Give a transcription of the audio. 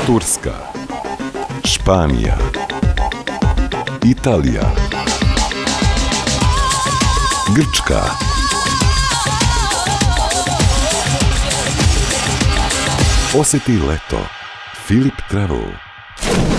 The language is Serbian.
Turska, Španija, Italija, Grčka, osjeti leto. Filip Travel.